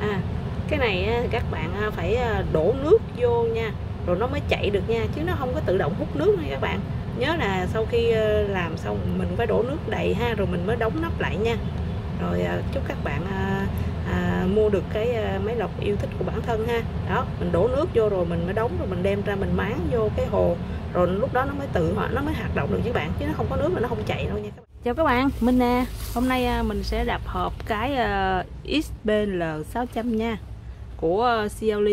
Cái này thì các bạn phải đổ nước vô nha, rồi nó mới chạy được nha, chứ nó không có tự động hút nước nha các bạn. Nhớ là sau khi làm xong mình phải đổ nước đầy ha, rồi mình mới đóng nắp lại nha. Rồi chúc các bạn mua được cái máy lọc yêu thích của bản thân ha. Đó, mình đổ nước vô rồi mình mới đóng, rồi mình đem ra mình máng vô cái hồ, rồi lúc đó nó mới hoạt động được với bạn, chứ nó không có nước là nó không chạy đâu nha các bạn. Chào các bạn, mình nè. Hôm nay mình sẽ đập hộp cái XBL 600 nha, của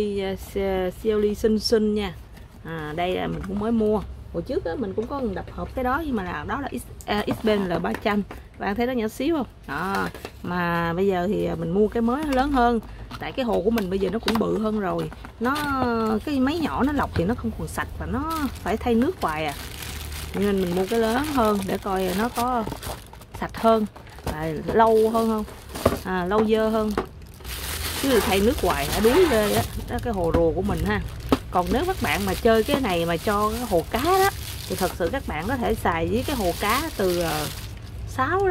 Xiaoli xinh xinh nha. Đây là mình cũng mới mua. Hồi trước mình cũng có đập hộp cái đó, nhưng mà đó là XBL 300. Bạn thấy nó nhỏ xíu không? Đó. Mà bây giờ thì mình mua cái mới lớn hơn. Tại cái hồ của mình bây giờ nó cũng bự hơn rồi. Cái máy nhỏ nó lọc thì nó không còn sạch, và nó phải thay nước hoài à. Nên mình mua cái lớn hơn để coi nó có sạch hơn, lâu hơn không, lâu dơ hơn, chứ thay nước hoài đuối ghê á. Đó cái hồ rùa của mình ha. Còn nếu các bạn mà chơi cái này mà cho cái hồ cá đó, thì thật sự các bạn có thể xài với cái hồ cá từ 6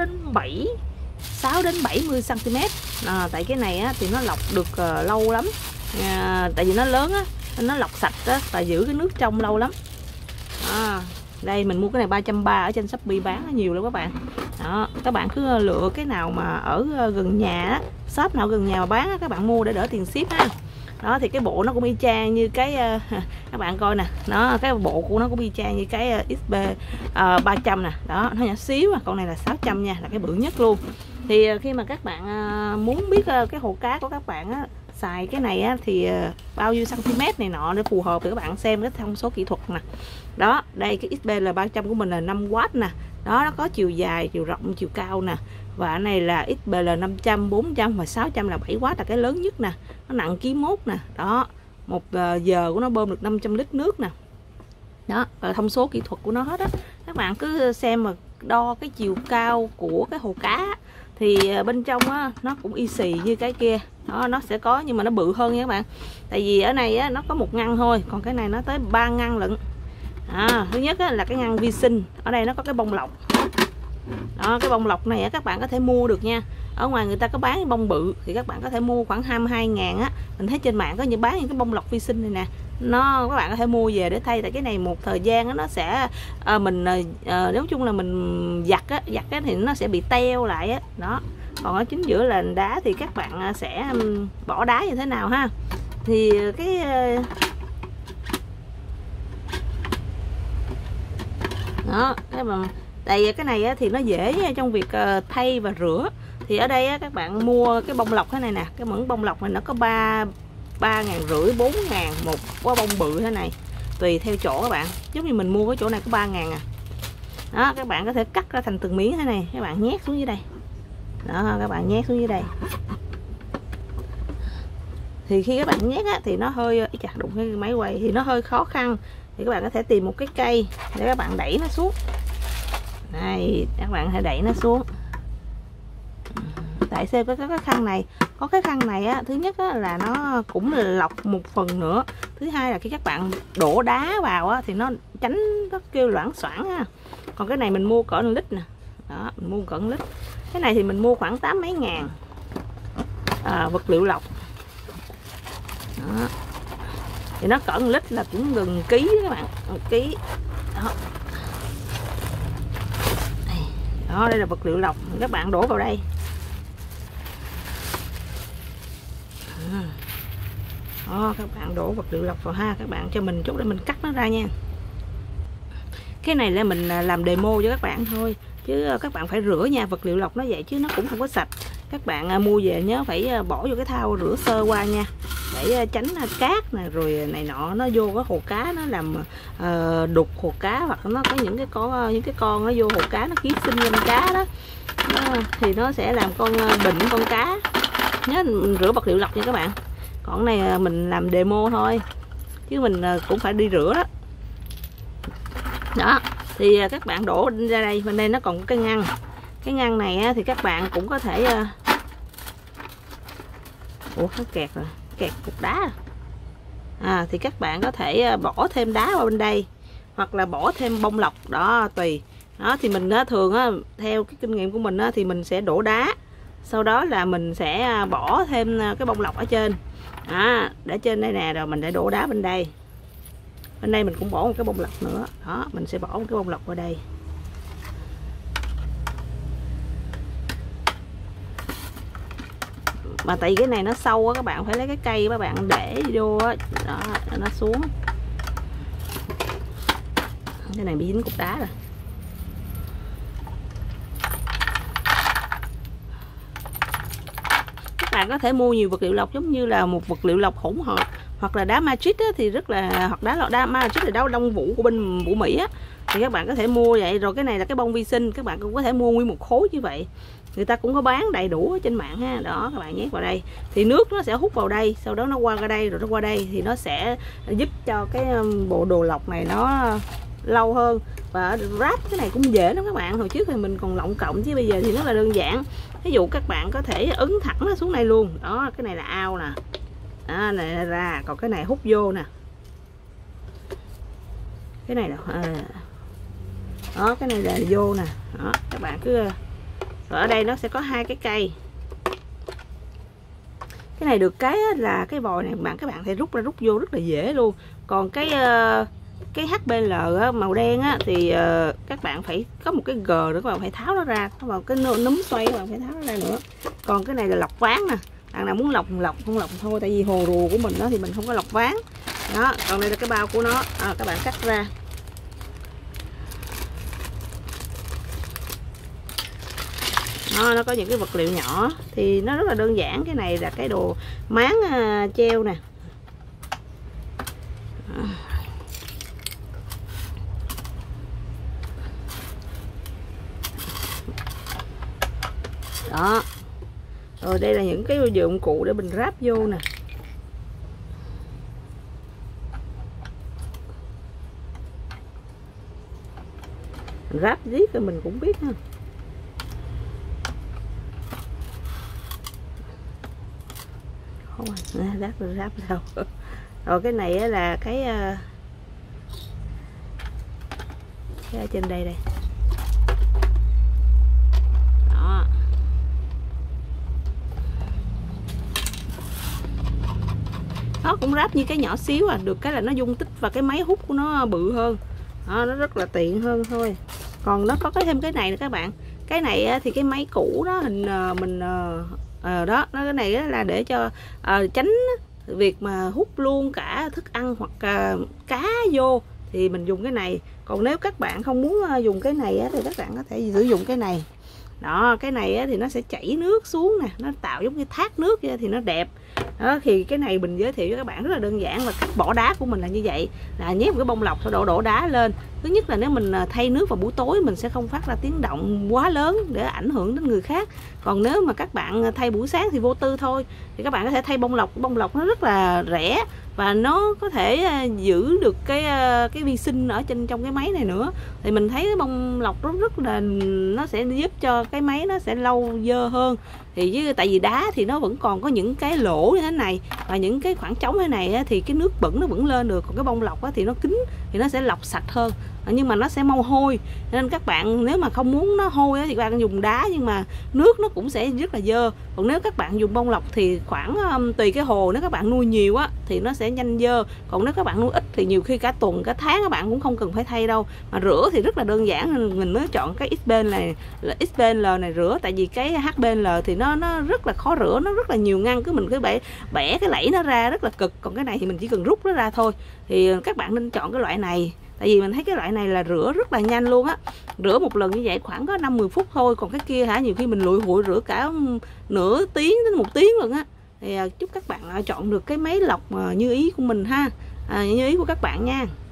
đến 70 cm. Tại cái này á, thì nó lọc được lâu lắm, tại vì nó lớn á, nó lọc sạch á, và giữ cái nước trong lâu lắm. Đây mình mua cái này 330 ở trên Shopee bán nhiều lắm các bạn. Đó, các bạn cứ lựa cái nào mà ở gần nhà á, shop nào gần nhà mà bán á, các bạn mua để đỡ tiền ship ha. Đó thì cái bộ nó cũng y chang như cái các bạn coi nè, nó cái bộ của nó cũng y chang như cái XB 300 nè. Đó, nó nhỏ xíu, con này là 600 nha, là cái bự nhất luôn. Thì khi mà các bạn muốn biết cái hồ cá của các bạn á, xài cái này á, thì bao nhiêu cm này nọ để phù hợp, thì các bạn xem cái thông số kỹ thuật nè. Đó, đây cái XBL 300 của mình là 5W nè. Đó, nó có chiều dài, chiều rộng, chiều cao nè. Và cái này là XBL 500, 400 và 600 là 7W, là cái lớn nhất nè. Nó nặng ký 1 nè. Đó, 1 giờ của nó bơm được 500 lít nước nè. Đó, và thông số kỹ thuật của nó hết á. Các bạn cứ xem mà đo cái chiều cao của cái hồ cá, thì bên trong á, nó cũng y xì như cái kia. Đó, nó sẽ có, nhưng mà nó bự hơn nha các bạn. Tại vì ở này á, nó có 1 ngăn thôi, còn cái này nó tới 3 ngăn lận. Thứ nhất á, là cái ngăn vi sinh. Ở đây nó có cái bông lọc. Đó, cái bông lọc này á, các bạn có thể mua được nha. Ở ngoài người ta có bán cái bông bự, thì các bạn có thể mua khoảng 22.000 á. Mình thấy trên mạng có những bán những cái bông lọc vi sinh này nè. Các bạn có thể mua về để thay. Tại cái này một thời gian á, nó sẽ nếu chung là mình giặt á thì nó sẽ bị teo lại á. Đó. Còn ở chính giữa là đá, thì các bạn sẽ bỏ đá như thế nào ha. Thì cái đó, tại vì cái này á, thì nó dễ trong việc thay và rửa. Thì ở đây á, các bạn mua cái bông lọc thế này nè, cái mẫu bông lọc này nó có 3.500, 4.000 một quả bông bự thế này, tùy theo chỗ các bạn. Giống như mình mua cái chỗ này có 3.000 à. Đó, các bạn có thể cắt ra thành từng miếng thế này, các bạn nhét xuống dưới đây. Đó, các bạn nhét xuống dưới đây. Thì khi các bạn nhét á, thì nó hơi chặt đụng cái máy quay thì nó hơi khó khăn. Thì các bạn có thể tìm một cái cây để các bạn đẩy nó xuống. Đây, các bạn hãy đẩy nó xuống. Tại sao có cái khăn này? Có cái khăn này á, thứ nhất á, là nó cũng lọc một phần nữa. Thứ hai là khi các bạn đổ đá vào á, thì nó tránh nó kêu loãng xoảng ha. Còn cái này mình mua cỡ 1 lít nè. Đó, mình mua cỡ 1 lít. Cái này thì mình mua khoảng 8 mấy ngàn. Vật liệu lọc. Đó. Thì nó cỡ 1 lít là cũng gần ký các bạn, 1 ký. Đó. Đó, đây là vật liệu lọc, các bạn đổ vào đây. Đó, các bạn đổ vật liệu lọc vào ha. Các bạn cho mình chút để mình cắt nó ra nha. Cái này là mình làm demo cho các bạn thôi, chứ các bạn phải rửa nha. Vật liệu lọc nó vậy chứ nó cũng không có sạch. Các bạn mua về nhớ phải bỏ vô cái thau rửa sơ qua nha, để tránh cát nè rồi này nọ nó vô cái hồ cá, nó làm đục hồ cá, hoặc nó có những cái con nó vô hồ cá, nó ký sinh lên cá đó. Thì nó sẽ làm bệnh con cá. Nhớ mình rửa vật liệu lọc nha các bạn. Còn này mình làm demo thôi, chứ mình cũng phải đi rửa đó. Đó, thì các bạn đổ ra đây. Bên đây nó còn cái ngăn. Cái ngăn này á, thì các bạn cũng có thể nó kẹt rồi, kẹt cục đá. Thì các bạn có thể bỏ thêm đá vào bên đây, hoặc là bỏ thêm bông lọc. Đó, tùy. Đó, thì mình thường theo cái kinh nghiệm của mình thì mình sẽ đổ đá, Sau đó là mình sẽ bỏ thêm cái bông lọc ở trên. Để trên đây nè, rồi mình sẽ đổ đá bên đây. Bên đây mình cũng bỏ một cái bông lọc nữa. Đó, mình sẽ bỏ một cái bông lọc vào đây. Mà tại vì cái này nó sâu á, các bạn phải lấy cái cây các bạn để vô á, đó, nó xuống. Cái này bị dính cục đá rồi. Các bạn có thể mua nhiều vật liệu lọc giống như là một vật liệu lọc hỗn hợp, hoặc là đá matrix á, thì rất là, hoặc đá matrix là đá đông vũ của bên Vũ Mỹ á, thì các bạn có thể mua vậy. Rồi cái này là cái bông vi sinh, các bạn cũng có thể mua nguyên một khối như vậy, người ta cũng có bán đầy đủ ở trên mạng ha. Đó, các bạn nhét vào đây thì nước nó sẽ hút vào đây, sau đó nó qua đây, rồi nó qua đây thì nó sẽ giúp cho cái bộ đồ lọc này nó lâu hơn. Và ráp cái này cũng dễ lắm các bạn. Hồi trước thì mình còn lọng cộng, chứ bây giờ thì rất là đơn giản. Ví dụ các bạn có thể ấn thẳng nó xuống đây luôn. Đó, cái này là ao nè, này ra, còn cái này hút vô nè, cái này là đó, cái này là vô nè. Đó, các bạn cứ, rồi ở đây nó sẽ có hai cái cây. Cái này được cái là cái vòi này các bạn thể rút ra rút vô rất là dễ luôn. Còn cái HBL màu đen á, thì các bạn phải có một cái G nữa, các bạn phải tháo nó ra, có vào cái núm xoay các bạn phải tháo nó ra nữa. Còn cái này là lọc ván nè, bạn nào muốn lọc không lọc thôi, tại vì hồ rùa của mình đó thì mình không có lọc ván. Đó, còn đây là cái bao của nó, các bạn cắt ra. Đó, nó có những cái vật liệu nhỏ thì nó rất là đơn giản. Cái này là cái đồ máng treo nè. Đó, rồi đây là những cái dụng cụ để mình ráp vô nè. Mình ráp riết rồi mình cũng biết ha. Ráp đâu. Rồi cái này là cái ở trên đây đây. Đó. Nó cũng ráp như cái nhỏ xíu được cái là nó dung tích và cái máy hút của nó bự hơn. Đó, nó rất là tiện hơn thôi. Còn nó có thêm cái này nữa các bạn. Cái này thì cái máy cũ đó hình mình đó, cái này là để cho tránh việc mà hút luôn cả thức ăn hoặc cá vô thì mình dùng cái này. Còn nếu các bạn không muốn dùng cái này thì các bạn có thể sử dụng cái này. Đó, cái này thì nó sẽ chảy nước xuống nè, nó tạo giống như thác nước vậy thì nó đẹp. Đó, thì cái này mình giới thiệu cho các bạn rất là đơn giản. Và cách bỏ đá của mình là như vậy, là nhét một cái bông lọc, sau đổ đá lên. Thứ nhất là nếu mình thay nước vào buổi tối mình sẽ không phát ra tiếng động quá lớn để ảnh hưởng đến người khác. Còn nếu mà các bạn thay buổi sáng thì vô tư thôi, thì các bạn có thể thay bông lọc. Bông lọc nó rất là rẻ và nó có thể giữ được cái vi sinh ở trong cái máy này nữa. Thì mình thấy cái bông lọc rất là, nó sẽ giúp cho cái máy nó sẽ lâu dơ hơn. Thì với tại vì đá thì nó vẫn còn có những cái lỗ như thế này và những cái khoảng trống thế này thì cái nước bẩn nó vẫn lên được. Còn cái bông lọc thì nó kín thì nó sẽ lọc sạch hơn, nhưng mà nó sẽ mau hôi. Nên các bạn nếu mà không muốn nó hôi thì các bạn dùng đá, nhưng mà nước nó cũng sẽ rất là dơ. Còn nếu các bạn dùng bông lọc thì khoảng tùy cái hồ, nếu các bạn nuôi nhiều thì nó sẽ nhanh dơ. Còn nếu các bạn nuôi ít thì nhiều khi cả tuần cả tháng các bạn cũng không cần phải thay đâu. Mà rửa thì rất là đơn giản, nên mình mới chọn cái XPL này, là XPL này rửa. Tại vì cái HPL thì nó rất là khó rửa, nó rất là nhiều ngăn, cứ mình cứ bẻ cái lẫy nó ra rất là cực. Còn cái này thì mình chỉ cần rút nó ra thôi. Thì các bạn nên chọn cái loại này, tại vì mình thấy cái loại này là rửa rất là nhanh luôn á. Rửa một lần như vậy khoảng có 5-10 phút thôi. Còn cái kia nhiều khi mình lụi hụi rửa cả nửa tiếng đến 1 tiếng luôn á. Thì chúc các bạn chọn được cái máy lọc như ý của mình ha, như ý của các bạn nha.